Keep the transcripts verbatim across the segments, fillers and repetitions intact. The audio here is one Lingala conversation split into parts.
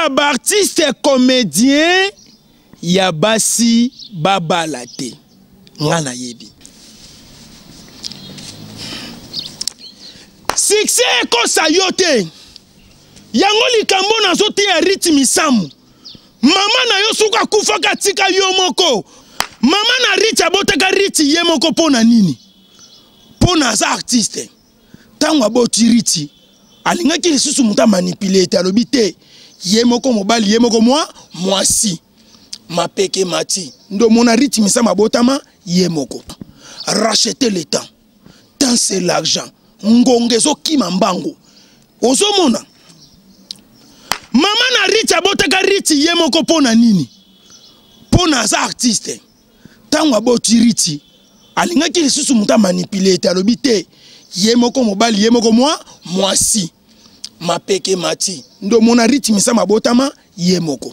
na ba artiste comédien ya basi babalate ngana yebi succès ko sayote yango likambo na zote ya rythme samu mama na yo suka kufa katika yo moko mama na rich abotaka rich ye moko pona nini pona za artiste tango aboti rich alingaki lisusu muta manipulate alobi te ye moko mobali ye moko moi mwasi mapeke mati ndo mona rythme sama botama ye moko racheter le temps temps c'est l'argent ngongezo kima mbango ozomona mama na rich abotaka rich ye moko pona nini pona za artiste tango aboti rich alingaki lisusu muta manipulate alobi te ye moko mobali ye moko moi mwasi mapeke mati ndo mona rythme sama botama ye moko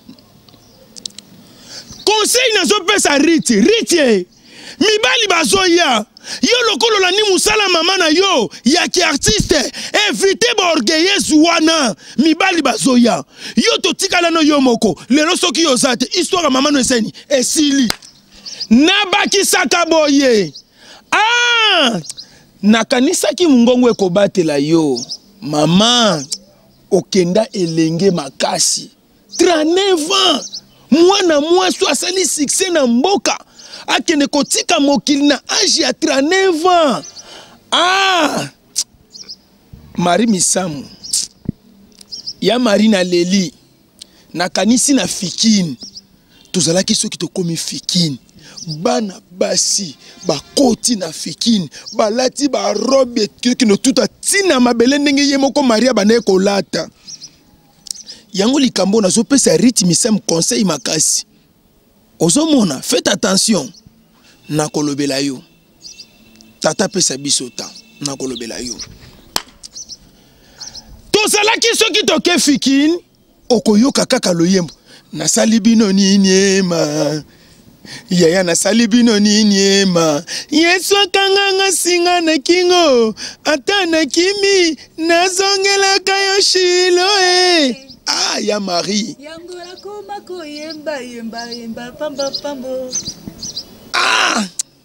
conseil na zo pesa riti riti mibali bazoya yo lokolo la ni musala mama na yo ya ki artiste éviter ba orgueilleuse wana mibali bazoya yo to tikala no yo moko lelo soki yo zate histoire mama no eseni esili na bakisaka boye ah nakanisaki mungongo ekobatela yo mama okenda elenge makasi trente-neuf ans mwana mwasi asali succès na mboka akende kotika mokili na age ya trente-neuf ans ah Marie Misamu ya Marie na Leli na kanisi na fikini tozalaki soki tokomi fikini bana basi bakoti na fikini balati ba robe kino tuta tina mabele ndenge ye moko Maria banaye kolata yango likambo nazo pesa rythme sem conseil makasi ozomona faites attention na kolobela yo tata pesa bisota na kolobela yo tozalaki soki toke fikini okoyoka kaka loyembo na salibino nini ma yaya na salibino nini ma yesu akanganga singa na kingo ata na kimi nazongela kayo shilo eh ah ya Marie yangola koma ko yemba yemba yemba pamba pambo ah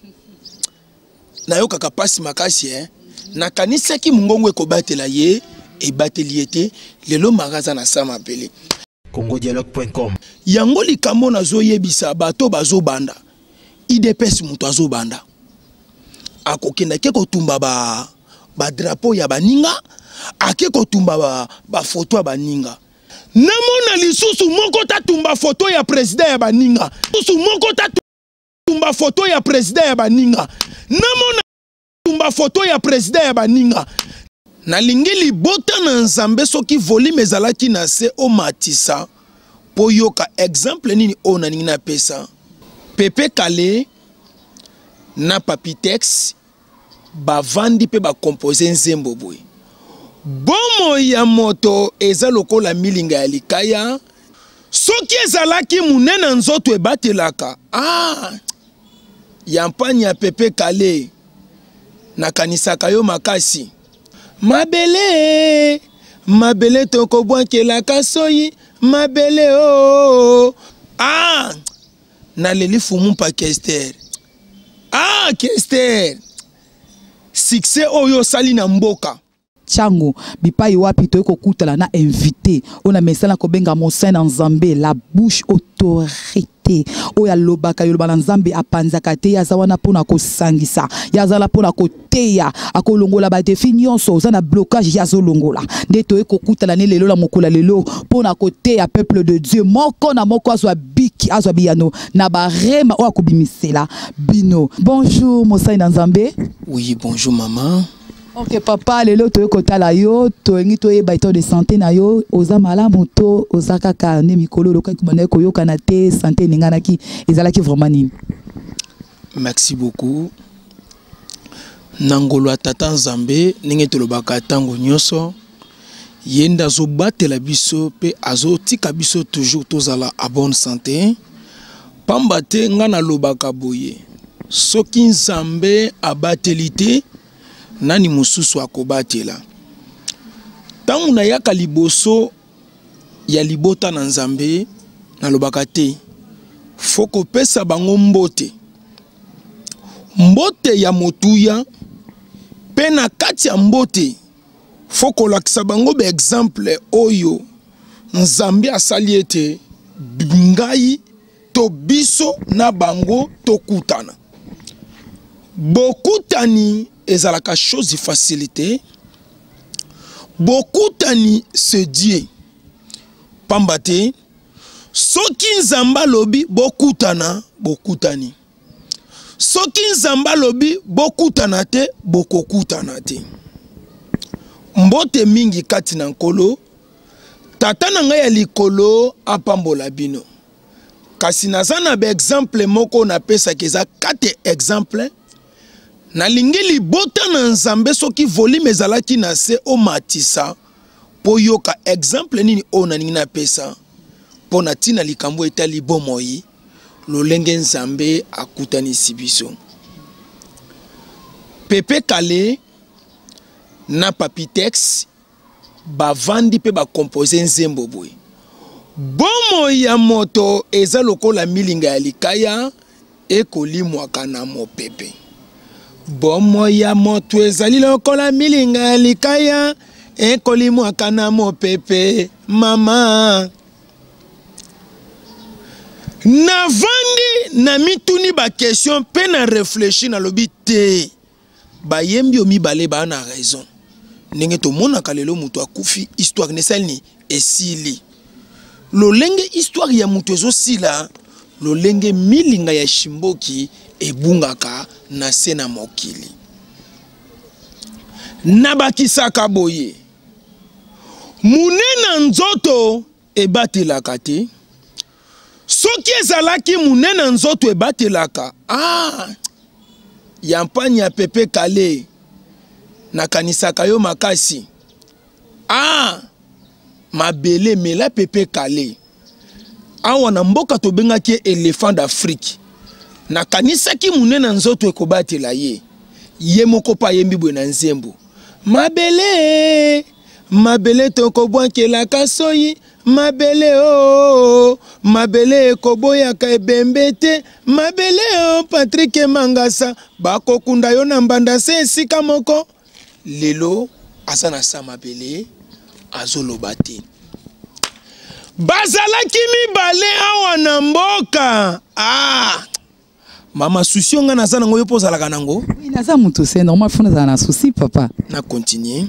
na yo kaka pasi makasi eh na kanisa ki mungongo ekobatela ye e bateli ete lelo magaza na sama pele congo dialogue point com yango likambo nazo yebisa bato bazo banda idps muto azo banda akokenda ke kotumba ba ba drapeau ya baninga ake kotumba ba ba photo ya baninga namona lisusu moko tatumba photo ya president ya baninga lisusu moko tatumba photo ya president ya baninga namona tumba photo ya president ya baninga na lingeli bota na nzambe soki volume ezalaki na se o matisa po yoka exemple nini o na ningina pesa Pepe Kale na Papitex bavandi pe ba composer nzembo boy bomo ya moto eza lokola milinga ya likaya soki ezalaki munena nzoto ebatelaka ah yampani ya Pepe Kale na kanisa kayo makasi mabele mabele toko bwankela kasoyi mabele oh ah na leli fumu pa Kester ah Kester succès oyo sali na mboka Chango bipai wapi to ekokutala na invité ona mesala ko benga Monseigneur na Nzambe la bouche autorité oya lobaka yoloba na Nzambe apanzaka te yazawana pona ko sangisa yazala pona ko teya akolongola ba defi nyonso ozana blocage yazolongola nde to ekokutala ne lelo la mokola lelo pona ko teya peuple de Dieu moko na moko azwa biki azwa biyano na barema o akobimisela bino. Bonjour Monseigneur na Nzambe. Oui, bonjour maman. Ok papa lelo to ekotala yo to ngi to yeba ito de santé na yo oza malamu to oza kaka ne mikolo lokaki bana ko yoka na te santé ningana ki ezalaki vraiment nini. Merci beaucoup. Nangolo tata Nzambe ninge to lobaka tango nyoso yenda zo batela biso pe azo tika biso toujours tozala a bonne santé pamba te ngana lobaka boye soki Nzambe abatelite nani mususu akobatela tangu na yaka liboso ya libota na Nzambe na lobaka te foko pesa bango mbote mbote ya motuya pe na kati ya mbote foko lakisa bango be exemple oyo Nzambe asali ete ngai to biso na bango to kutana bokutani ezalaka chose facilité bokutani se die pambate soki Nzamba lobi bokutana bokutani soki Nzamba lobi bokutana te bokokutana te mbote mingi kati na nkolo tata na ngai ya likolo apambola bino kasi naza na be exemple moko na pesa keza kate exemple na lingi libota na Nzambe soki volume ezalaki na se o matisa po yoka exemple nini o na ningi na pesa po na tina likambo etali bomoi lolenge Nzambe akutanisi biso Pepe Kale na Papitex bavandi pe ba composer nzembo boy bomo ya moto eza lokola milinga ya likaya ekolimwaka na mopepe bomo ya moto ezali lokola milinga ya likaya ekolimwaka na mopepe mama na vandi na mituni ba question pe na réfléchir na lobi te ba yembi omi bale ba na raison ndenge to mona kalelo mutu akufi histoire nesalni esili lolenge histoire ya mutu ezo sila lolenge milinga ya shimboki ebungaka na sena mokili nabakisaka boye munena nzoto ebatelaka te soki ezalaki munena nzoto ebatelaka ah yampani ya Pepe Kale nakanisaka yo makasi ah mabele mela Pepe Kale awa na mboka to bengaki éléphant d'Afrique nakanisaki munena nzoto ekobatela ye ye moko pa yembi bwe na nzembo mabele mabele toko bwankela kasoyi mabele o mabele koboyaka ebembe te mabele o Patrick Mangasa bakokunda yo na mbanda se esika moko lelo asana sa mabele azoloba te bazalaki mibale awa na mboka ah mama souci nga naza nango yo pozalaka nango naza mutu se normal fona za na souci papa na continuer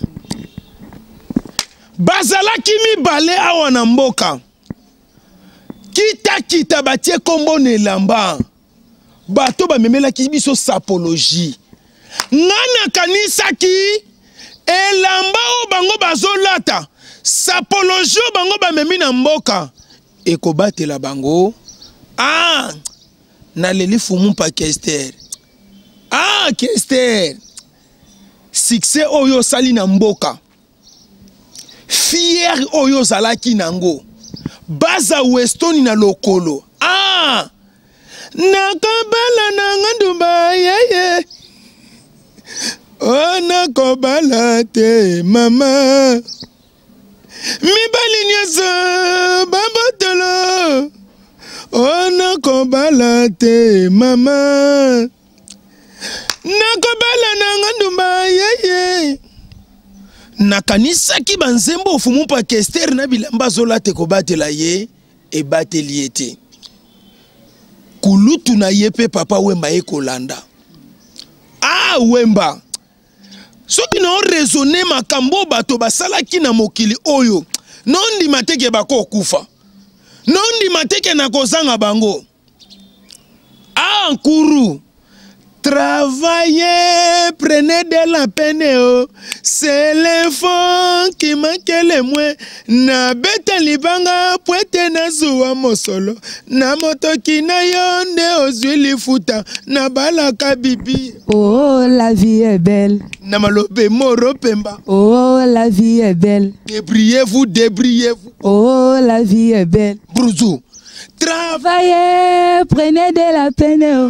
bazalaki mibale awa na mboka kita kita batie kombo na elamba bato bamemelaki biso sapologie ngana kanisaki elamba o bango bazolata sapologie o bango bamemi na mboka ekobatela bango ah na leli fumu pa Kester ah Kester succès oyo sali na mboka fier oyo zalaki nango baza westoni na lokolo ah nakobala na ngandumba yeye oh nakobala te mama mibali nyonso babotolo oh nakobala te mama nakobala na ngandumba yeye nakanisaki banzembo ofumu pa Kester na bilamba zolate kobatela ye ebateli ete kulutu na ye pe papa Wemba ekolanda ah Wemba soki na raisonner makambo bato basalaki na mokili oyo nondi mateke bako kufa nondi mateke na kozanga bango ah nkuru travaillez, prenez de la peine, oh. C'est l'enfant qui manque le moins. Na beta libanga, poete na zuwa mosolo. Na motoki na yonde ozwili futa. Na balaka bibi. Oh, la vie est belle. Na malobe moro pemba. Oh, la vie est belle. Débriez-vous, débriez-vous. Oh, la vie est belle. Brouzou. Travaillez, prenez de la peine, oh.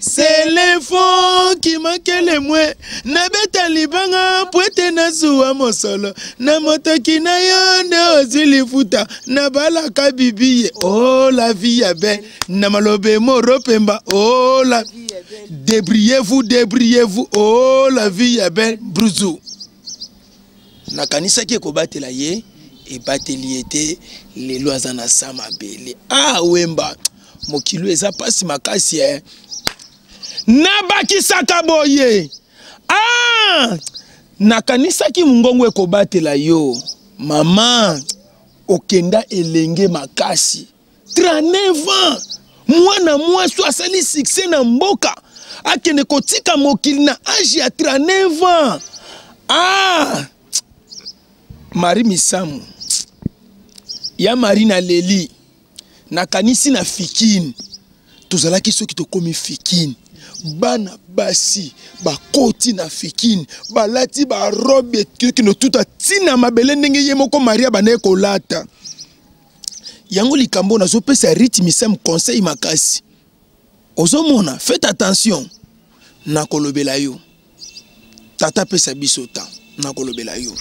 c'est les fonds qui manquent les moins. Na beta libanga poete na suwa mosolo. Na motoki na yonde ozili futa. Na bala kabibiye. Oh la vie est belle. Na malobe moro pemba. Oh la vie est belle. Débrouillez-vous, débrouillez-vous. Oh la vie est belle. Brouzou. Na kanisa ki kobatela ye. Et bateli était les lois en asama bele. Ah wemba. Mokilo eza pasi makasi eh. Nabaki sakaboye. Ah! Nakanisa ki mungongo ekobatela yo. Maman, okenda elenge makasi. trente-neuf ans. Mwana mwaso asali succès na mboka. Akene kotika mokili na âge ya trente-neuf ans. Ah! Marie Misamu. Ya Marina Leli. Nakanisi na fikini. Tozalaki soki to komi fikini. Bana basi ba koti na fikini balati ba robe kino tuta tina mabele ndenge ye moko Maria bana ko lata yango likambo na zo pesa rythme sem conseil makasi ozomona faites attention na kolobela yo tata pesa bisota na kolobela yo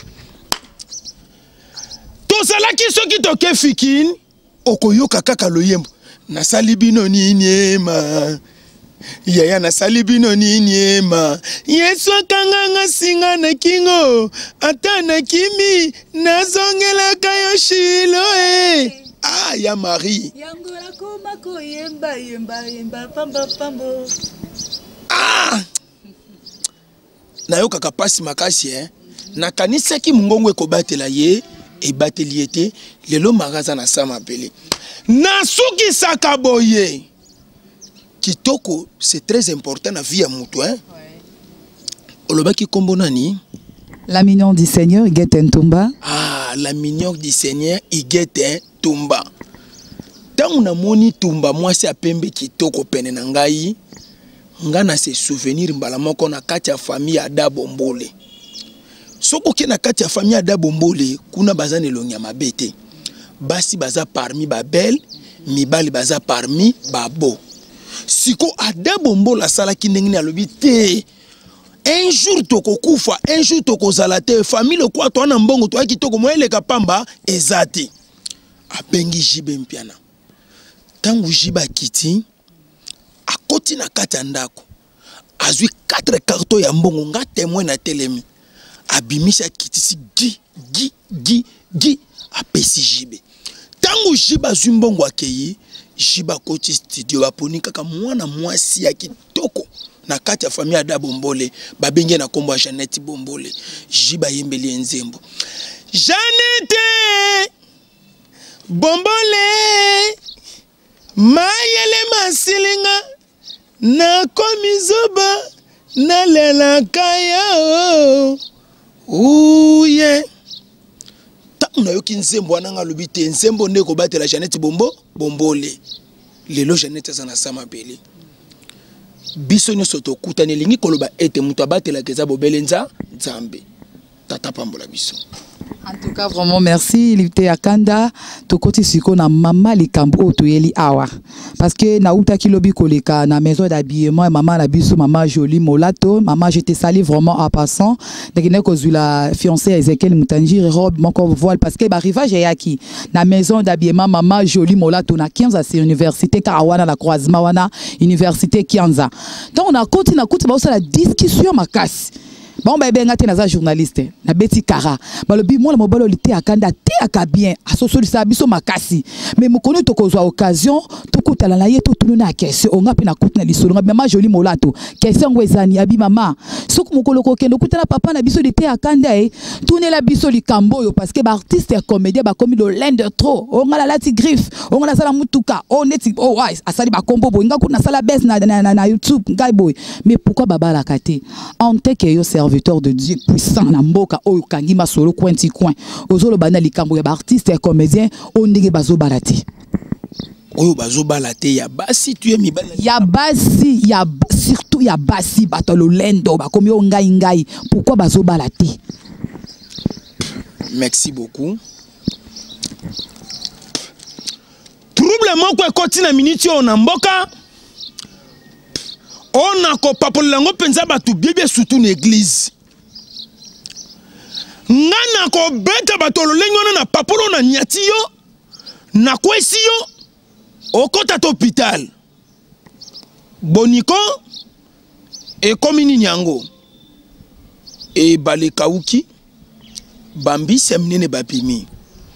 to salaki soki to ke fikini okoyoka kaka loyembo na salibino nini ma Yaya na salibino nini ma Yesu kanganga singa na kingo ata na kimi nazongela kayo shilo eh ah ya Marie yangola koma ko yemba yemba yemba pamba pambo ah na yoka kapasi makasi eh na kanisa ki mungongo ekobatela ye e bateli ete lelo magaza na sama pele na suki sakaboye Kitoko, c'est très important dans la vie à mutu, hein? Olobaki kombo nani? La mignonne du Seigneur, Igeten Tumba. Ah, la mignonne du Seigneur, Igeten Tumba. Tant on a moni Tumba, moi c'est à pembe kitoko pene nangai. Ngana se souvenir mbalamo qu'on a katia famille à Dabombole. Soko ki na katia famille à Dabombole, kuna bazane longia mabete. Basi baza parmi babel, mibali baza parmi babo. Siko adabombo la sala ki ndenge alobi te un jour toko kufa un jour toko zalate famille kwa to na mbongo to akitoko moele kapamba ezati abengi jibe mpiana tangu jiba kiti akoti na kata ndako azwi quatre cartons ya mbongo nga témoin na telemi abimisa kiti si gi gi gi gi apesi jibe tangu jiba zumbongo akeyi Jiba koti studio baponi kaka mwana mwasi ya kitoko na kati ya famille ya Dabombole babenge na kombo ya Jeannette Bombole Jiba yembeli nzembo Jeannette Bombole mayele masilinga na komizoba na lela kaya ouye na yoki nzembo ananga lobite nzembo ndeko batela Jeannette Bombo Bombole lelo Jeannette azana sama beli biso nyoso to kutani lingi koloba ete mutu abatela keza bobelenza nzambe tata pambola biso. En tout cas, vraiment merci. Lipte Akanda, to koti siko na mama likambo toyeli awa. Parce que na uta kilobi koleka na maison d'habillement maman la biso maman jolie molato, maman j'étais sali vraiment en passant. Donc il ko la fiancée Ezekiel Mutanjiri robe mon voile parce que arrivage yaki na maison d'habillement maman jolie molato na Kianza c'est université Karawana la croisement wana université Kianza. Donc on a continué na kuti ba la discussion makasi. Bon ba benga te naza journaliste na beti kara balobi moi la mobalo lité akanda te akabien asosoli sa biso makasi mais mokoni to kozwa occasion to kutala na ye to tununa question onga pe na kutuna lisolo mama joli molato question ngwezani abi mama soku mokolo ko kendo kutana papa na biso lité akanda e tunela biso likambo yo parce que ba artiste et comédien ba komi do lende trop onga la lati griffe onga la sala mutuka on neti oh wise asali ba kombo bo nga kuna sala best na na, na, na YouTube ngai boy mais pourquoi baba la kate en te que yo serviteur de Dieu puissant na mboka oyo kangi masolo coin ti coin ozolo bana likambo ya ba artiste et comédien ondenge bazo balati oyo bazo balate ya basi tu mi bana ya basi ya surtout ya basi batolo lendo ba komi o ngai ngai pourquoi bazo balati. Merci beaucoup. Trouble moko ekoti na minute on na mboka On a ko papola ngo penza batu bibie surtout na église. Ngana ko beta batolo lengona na papolo na nyati yo na kwesi yo okota to hôpital. Boniko e komini nyango e bale kauki bambi semnene bapimi.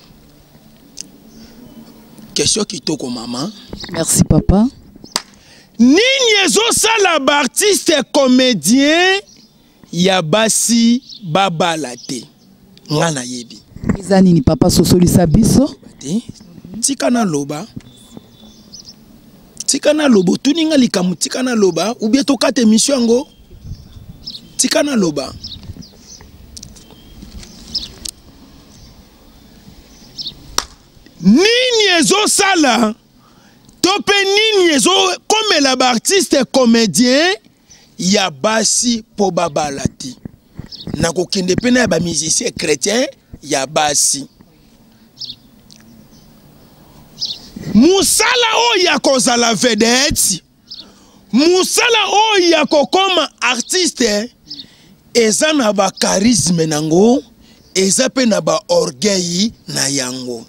Question qui toko maman. Merci papa. Nini ezo sala ba artiste comédien ya basi babalate. Ngana yebi. Eza nini papa sosolisa biso? Tika na loba. Tika na lobo tuninga likamu tika na loba ou bien to kate mission ngo. Tika na loba. Nini ezo sala tope nini ezo comme la artiste comédien ya basi po babalati. Na kokende pena ya ba musicien chrétien ya basi. Musala o ya kozala vedette. Musala o ya kokoma artiste eza na ba charisme nango, eza pe na ba orgueil na yango.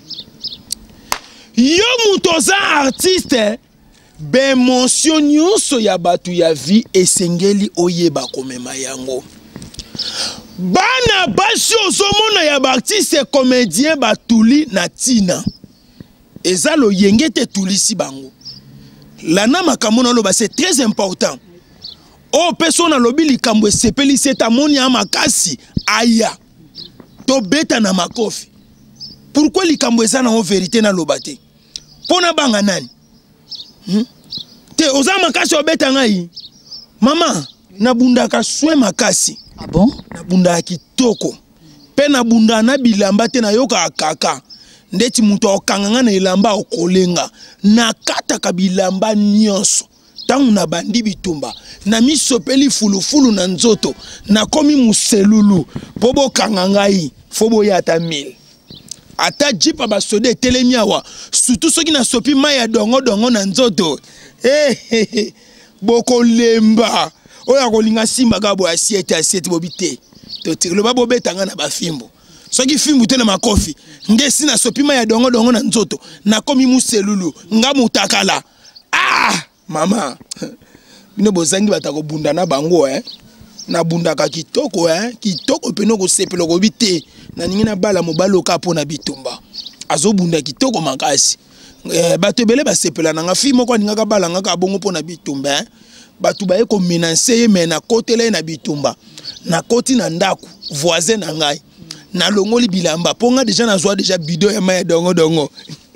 Yo mutoza artiste be émotion nyonso ya batu ya vie esengeli oyeba komema yango. Bana basi ozomona ya ba artiste comédien batuli na tina. Eza lo yengete tulisi bango. Lana makamona loba c'est très important. O persona lobi likambo esepeli seta moni ya makasi aya. To beta na makofi. Pourquoi likambo eza na vérité na lobate? Pona banga nani? Hmm? Te oza makasi obeta ngai. Mama, nabunda ka soin makasi. Ah bon? Nabunda kitoko. Pe nabunda na bilamba te na yoka kaka. Ndeti muto okanganga na ilamba okolenga. Na kata ka bilamba nyonso. Tangu na bandi bitumba. Na misopeli fulu fulu na nzoto. Na komi muselulu. Pobo kangangai. Fobo yata mil. Ata jipa basode telemi awa surtout soki na sopi maya dongo dongo na nzoto eh eh boko lemba oya kolinga simba gabo asiete asiete bobite to tikelo babo betanga na bafimbo soki fimbu te na makofi ngesi na sopi maya dongo dongo na nzoto na komi muselulu nga mutakala ah mama bino bozangi batako bunda na bango eh na bunda ka kitoko eh kitoko peno ko sepelo ko bite na ningina bala mobalo ka pona bitumba azo bunda kitoko makasi eh bato ebele ba sepela na ngafi moko ninga ka bala ngaka bongo pona bitumba eh bato ba eko menacer me na kotela na bitumba na koti na ndaku voisin na ngai na longoli bilamba ponga déjà na zwa déjà bido ya maya dongo dongo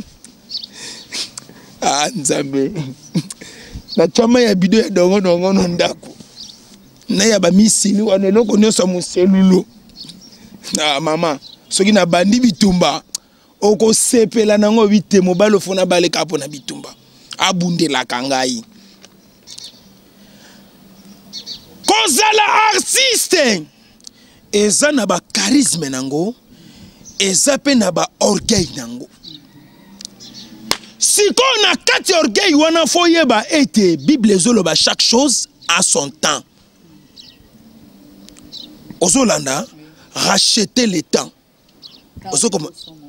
ah nzambe na chama ya bido ya dongo dongo no ndaku na ya ba misini wana eloko nyonso muselulu na mama soki na bandi bitumba oko sepela nango bite mobalo fona bale kapo na bitumba abundela kangai kozala artiste eza na ba charisme nango eza pe na ba orgueil nango siko na kati orgueil wana foyeba ete bible ezoloba chaque chose à son temps. Ozolanda, racheter le temps. Ozo comme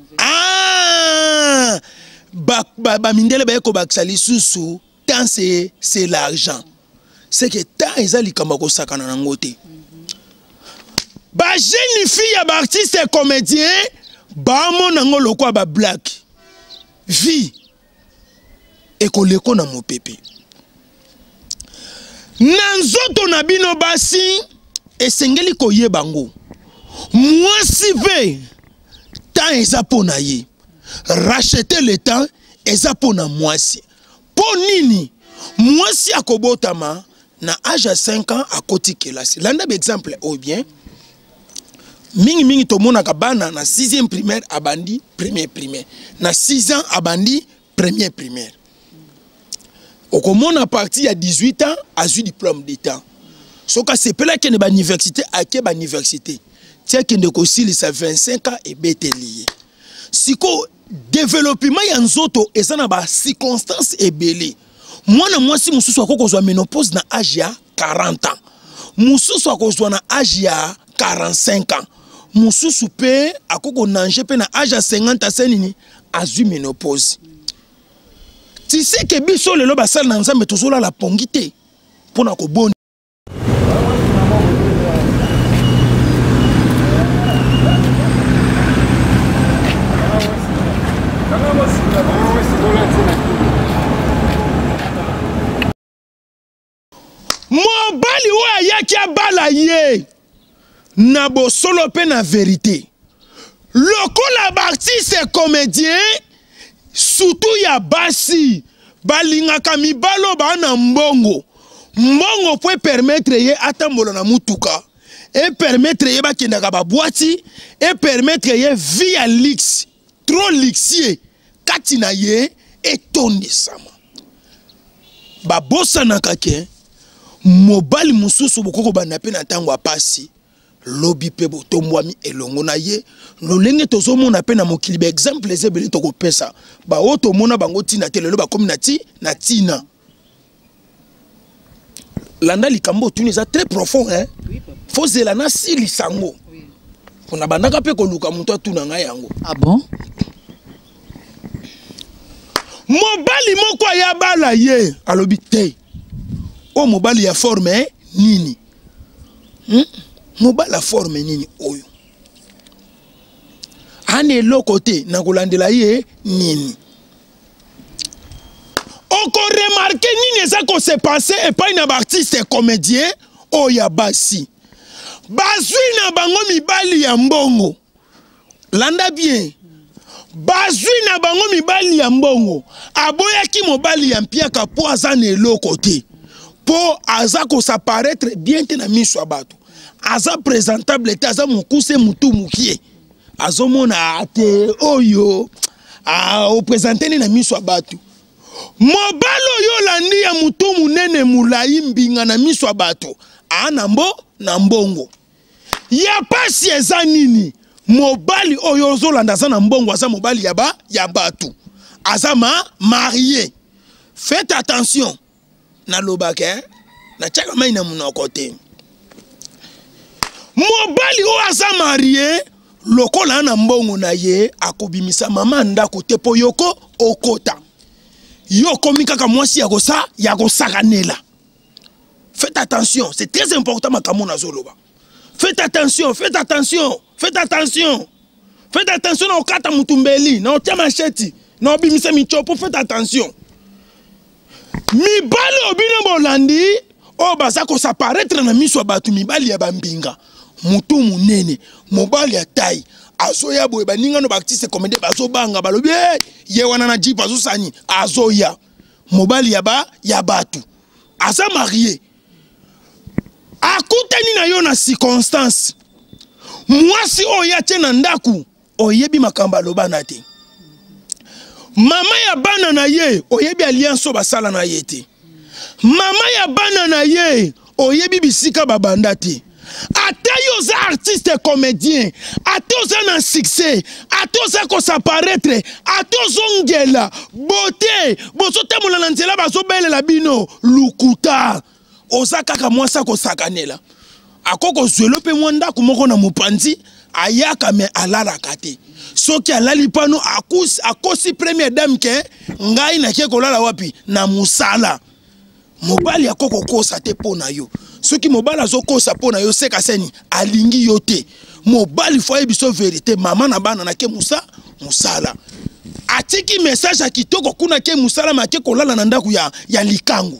ah, ba ba ba mindele ba eko baksali susu, temps c'est c'est l'argent. C'est que temps ezali kamba ko sakana na ngote. Ba jeune fille ba artiste comédien, ba mo nango lokwa ba black. Vie ekoleko na mopepe. Nanzoto na bino basi esengeli koye bango mwasi pe temps eza pona ye racheter le temps eza pona mwasi po nini mwasi akobotama na âge à cinq ans akoti kelasi landa ba exemple ou bien mingi mingi to mona kabana na sixième primaire abandi premier primaire na six ans abandi premier primaire okomona parti à dix-huit ans azu diplôme d'état. So ka sepela ke ne ba université ake ba université tia ke ndeko sili sa vingt-cinq ans et betelié siko développement ya nzoto eza na ba circonstances ebele mwana mwasi mususu akokozwa ménopause na âge ya quarante ans mususu akozwa na âge ya quarante-cinq ans mususu pe akoko nanje pe na âge ya cinquante asenini azwi ménopause. Tu sais que biso lelo basala na nzambe tozola la pongité pona ko boni. Mobali wa yaki abala ye na bo solo pe na vérité. Lokola artiste comédien surtout ya basi balingaka mibalo ba na mbongo. Mbongo peut permettre ye atambola na mutuka et permettre ye bakendaka ba boîte et permettre ye vie à luxe trop luxueux kati na ye etondisama. Ba bossa na kake mobali mususu bokoko bana pe na tango apasi lobi pe botombwami elongo na ye lolenge tozomona pe na mokili ba exemple les ebele to kopesa ba oto mona bango tina telelo ba komi na ti na tina landa likambo tuni za très profond hein oui, faut zela na sili sango oui. Pona bandaka pe ko luka muto atuna nga yango. Ah bon? Mobali moko ya bala ye alobi te o mobali ya forme nini hmm? Mobali ya forme nini oyo ane loko te na kolandela ye nini oko remarqué nini eza ko se passer epai na artiste comédien oya basi bazwi na bango mibali ya mbongo landa bien bazwi na bango mibali ya mbongo aboyaki mobali ya mpiaka po aza na eloko te po aza ko s'apparaître bien te na miso ya bato aza présentable te aza mokuse mutu mukie azomona ate oyo a opresente ni na miso ya bato mobali oyo landi ya mutu munene mulai mbinga na miso ya bato ana mbo na mbongo ya pasi eza nini mobali oyo ozolanda aza na mbongo aza mobali ya ba ya bato aza ma marié. Faites attention na lobake na tchaka mai na munoko te mobali o aza marié lokola na mbongo na ye akobimisa mama ndako te po yoko okota yoko mikaka mwasi ya kosa ya kosakanela. Faites attention, c'est très important makambo na zoloba. Faites attention, faites attention, faites attention. Faites attention na okata mutumbeli, na otia macheti, na obimisa michopo, faites attention. Mibali obina bolandi o baza ko s'apparaître na miso batu mibali ya bambinga mutu munene mobali ya tai azoya boye baninga no artiste comédie bazo banga balobi ye wana na jipa zo sani azoya mobali ya ba ya batu asa marié akutani na yo na circonstance mwasi oya tena ndaku oyebi makamba lobana te mama ya bana na ye oyebi alliance basala na ye te mama ya bana na ye oyebi bisika babanda te ata yo za artiste comédien ata oza na succès ata oza ko s'apparaître ata ozongela beauté bozotambola na nzela bazobelela bino lukuta oza kaka mwasa ko sakanela akoko zwelo pe mwanda kumoko na mopanzi ayaka me alalaka te soki alali pano akosi akosi première dame ke ngai na ke kolala wapi na musala mobali akoko kosa te pona yo soki mobali azokosa pona yo seka seni alingi yo te mobali foye biso vérité mama na bana na ke musa musala atiki message akitoko kuna ke musala ma ke kolala na ndaku ya ya likangu.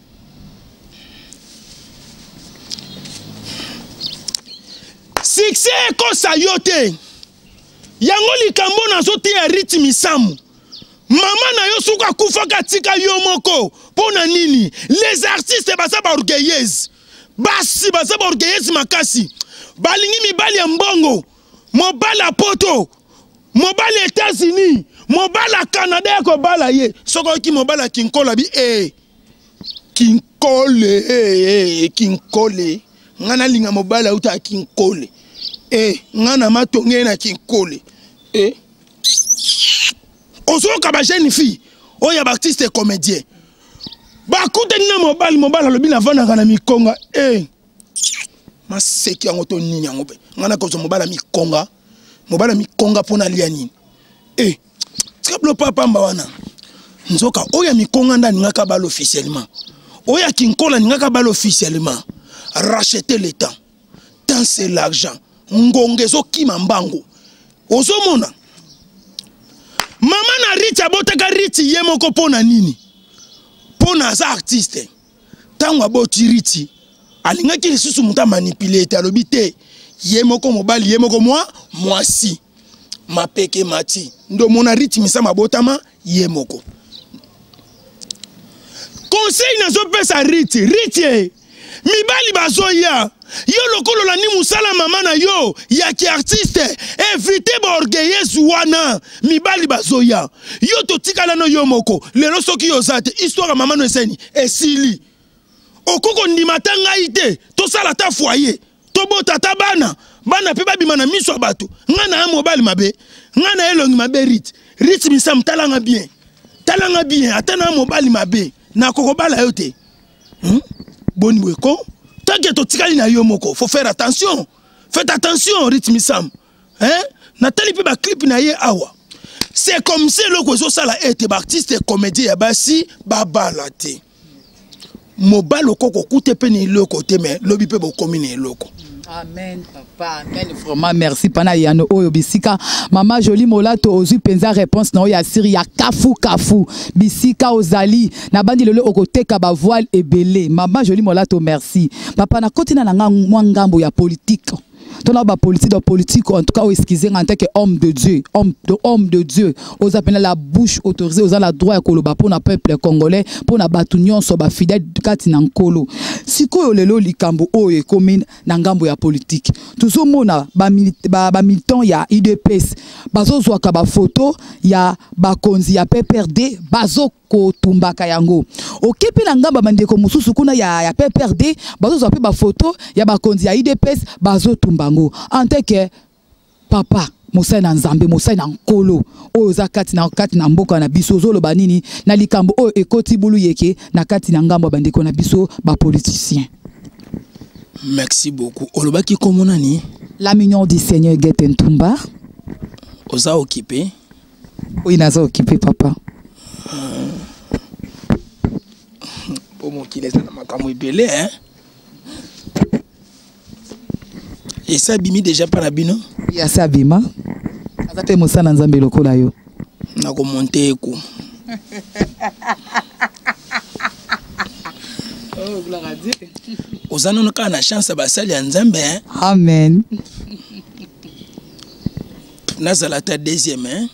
Succès kosa yo te yango likambo na zote ya rythme samu mama na yo suka kufaka tika yo moko pona nini les artistes basa ba orgueilleuse basi basa ba orgueilleuse makasi balingi mibali ya mbongo mobali ya poto mobali ya États-Unis mobali ya Canada ko bala ye soko ki mobali ya kinkola bi eh kinkole eh kinkole ngana linga mobali uta kinkole eh ngana matonge na kinkole eh ozo ka ba jeune fille oya artiste comédien bakutani na mobali mobali lobi na vana kana mikonga eh maseki yango to nini yango pe ngana ko so mobali mikonga mobali mikonga pona lia nini eh skablo papa mba wana nzoka oya mikonga ndani ngaka balo officiellement oya kinkola ngaka balo officiellement racheter le temps temps c'est l'argent ngongezo kima mbango ozomona mama na riti abotaka riti ye moko pona nini pona za artiste tango aboti riti alingaki lisusu muta manipuler te alobi te ye moko mobali ye moko moi mwasi mapeke mati ndo mona riti misama botama ye moko conseil nazo pesa riti riti mibali bazoya yo lokolo la ni musala mama na yo ya ki artiste éviter ba orgueilleuse wana mibali bazoya yo to tikala no yo moko lelo soki yo zate histoire mama no eseni esili okoko ndimata ngai te to sala ta foyer to bota ta bana bana pe babima na miso bato ngana mobali mabe ngana elongi mabe rit rit misam talanga bien talanga bien atana mobali mabe na koko bala yo te hmm? Boni weko tanke to tikali na yo moko faut faire attention faites attention rythme sam hein natali pe ba clip na ye awa c'est comme ça le kozo sala ete ba artiste comédien ya basi ba balate mobalo koko kute pe ni le côté mais lobi pe bo commune loko. Amen papa, amen vraiment merci pana yano oyo bisika mama Jolie Molato ozu penza réponse na oya siri ya kafu kafu bisika ozali na bandi lelo okoteka ba voile ebele mama Jolie Molato merci papa na kotina na ngambo ya politique tona ba politique de politique en tout cas excusez en tant que homme de Dieu homme de homme de Dieu aux appelle la bouche autorisée aux la droit ya koloba pour na peuple congolais pour na batunion so ba fidèle kati na nkolo sikoyo lelo likambo oyo commune na ngambo ya politique tuzomona ba ba, ba militant ya I D P S bazo zwaka ba photo ya ba konzi ya P P R D bazo ko tumbaka yango okepe na ngamba bandeko mususu kuna ya ya P P R D bazo zwa pe ba photo ya ba konzi ya I D P S bazo tumbango en tant que papa Mosai na Nzambe Mosai na nkolo oyo za kati na kati na mboka na biso zolo banini na likambo oyo ekoti bulu yeke na kati na ngamba bandeko na biso ba politicien. Merci beaucoup. Olobaki komona ni la mignon du Seigneur Geten Tumba oza occupé. Oui naza occupé papa. Pour mon qui laisse na makambo ebele hein. Et ça bimi déjà par la bino? Ya ça bima. Aza pe mosala Nzambe lokola yo. Na ko monter ko. Oh gloire à Dieu. Ozana no kana chance basali ya Nzambe hein. Amen. Nazala ta deuxième hein.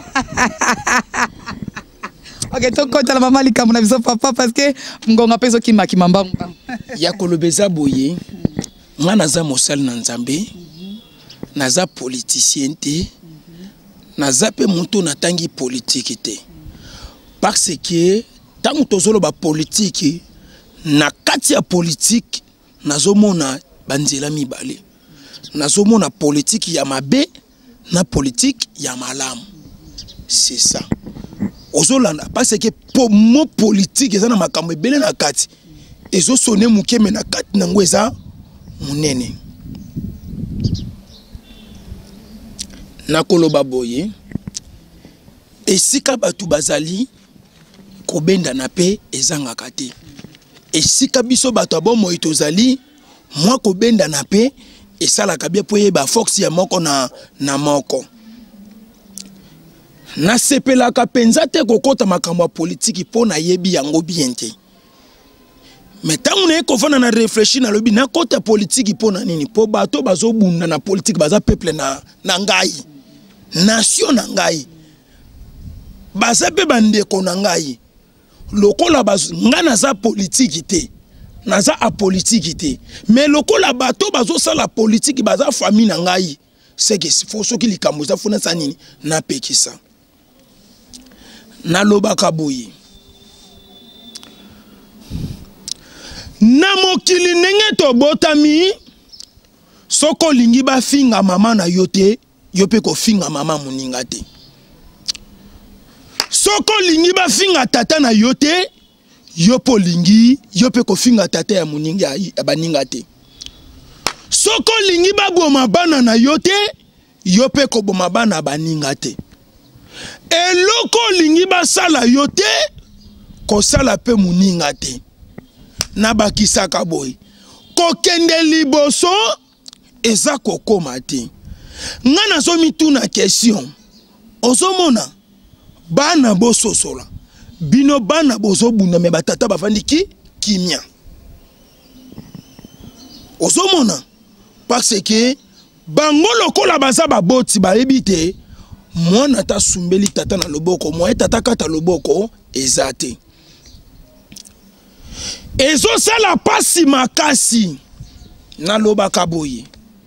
Ok, to kota la mama likambo na biso papa parce que ngonga peso ki makimamba. Ya kolobeza boye. Nga naza mosali na Nzambe. Naza politicien te. Naza pe muntu na tangi politique te. Parce que tango tozolo ba politique na kati ya politique nazomona banzela mibale. Nazomona politique ya mabe na politique ya malamu. C'est ça. Ozolanda parce que pour mo politique ezana makambo ebele na kati. Ezo sonne muke me na kati nango eza munene. Nakoloba boye esika batu bazali kobenda na pe ezanga kate. Esika biso batu abomo itozali mwa kobenda na pe esala kabia poye ba fox ya moko na na moko. Na sepela ka penza te kokota makambo ya politique po na yebi yango bien te. Mais tant on est confondant na réfléchir na lobi na kota politique po na nini po bato bazo bunda na politique baza peuple na na ngai nation na ngai baza pe bande ko na ngai lokola bazo ngana za politique te naza a politique te mais lokola bato bazo sala politique baza famille na ngai c'est que faut so ki likambo za funa sa nini na pekisa na lobaka boye na mokili nenge to botami soko lingi ba finga mama na yote yope ko finga mama muninga te soko lingi ba finga tata na yote yo po lingi yo pe kofinga tata ya muninga ya baninga te. Soko lingi baboma bana na yo te yo pe koboma bana baninga te. Eloko lingi basala yo te kosala pe muninga te. Na bakisaka boy kokende liboso eza kokoma te. Nga nazo mituna question ozomona bana bososola bino bana bozo bunda me batata bafandi ki kimia ozomona parce que bango lokola baza baboti bayebi te mwana ta sumbeli tata na loboko mwa tata kata loboko ezate ezo sala pasi makasi na lobaka boye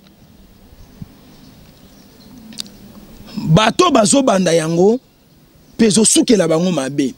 bato bazo banda yango pezo sukela bango mabe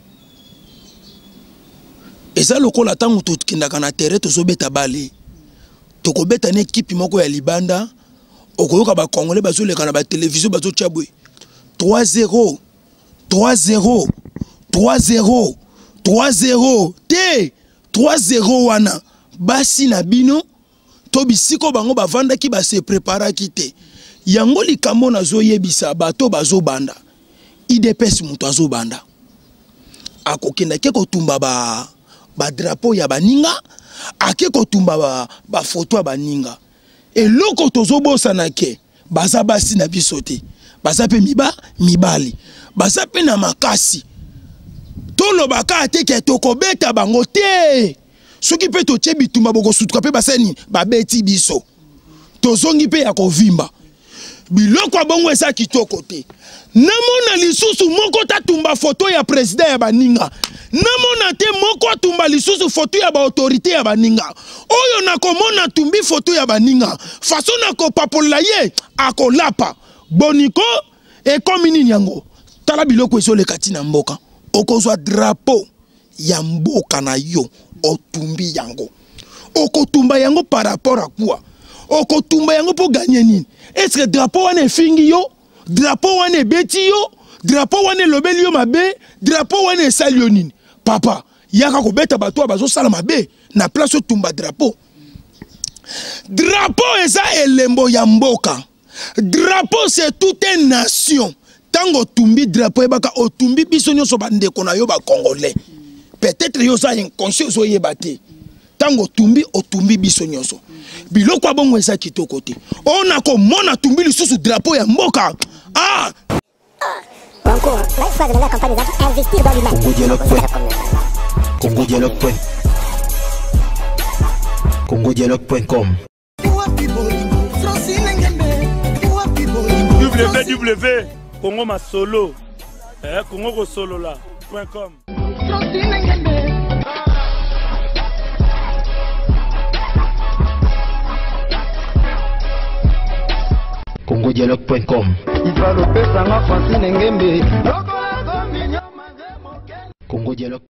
eza lokola tango tukindaka na terre tozobeta bale tokobeta na ekipe moko ya libanda okoyoka ba congolais bazo leka na ba télévision bazo tchabwe trois zéro trois zéro trois zéro trois zéro te trois zéro wana basi na bino to bisiko bango bavanda ki ba se prépara ki te yango likambo nazo yebisa bato bazo banda I D P S mutu azo banda akokenda ke kotumba ba ba drapeau ya baninga ake kotumba ba ba photo ya baninga eloko tozobosa na ke baza basi na biso te baza pe miba mibali baza pe na makasi tolobaka ate ke tokobeta bango te soki pe totie bitumba boko sutuka pe basani babeti biso tozongi pe ya kovimba biloko abongo eza kitoko te namona lisusu moko tatumba photo ya président ya baninga namona te moko atumba lisusu photo ya ba autorité ya baninga oyo nakomona tumbi photo ya baninga façon nakopapola ye akolapa boniko ekomi nini yango tala biloko ezoleka ti na mboka okozwa drapeau ya mboka na yo otumbi yango okotumba yango par rapport à quoi okotumba yango po gagner nini est-ce que drapeau wana efingi yo drapeau wana ebeti yo drapeau wana elobeli yo mabe drapeau wana esali yo nini papa yaka kobeta bato bazosala mabe na place otumba drapeau drapeau eza elembo ya mboka drapeau c'est toute une nation tango tumbi drapeau ebaka otumbi biso nyonso bandeko na yo ba congolais peut-être yo za inconscient zo yeba te tango tumbi otumbi biso nyonso biloko abongo eza kitoko te ona ko mona tumbi lisusu drapeau ya mboka ah Encore, la phase de la campagne est investir dans l'humain. Congo Dialogue. Congo Dialogue. Congo Dialogue point com w w w Congo Masolo eh, Congo Kosolo là point com Congo Dialogue point com Congo Dialogue.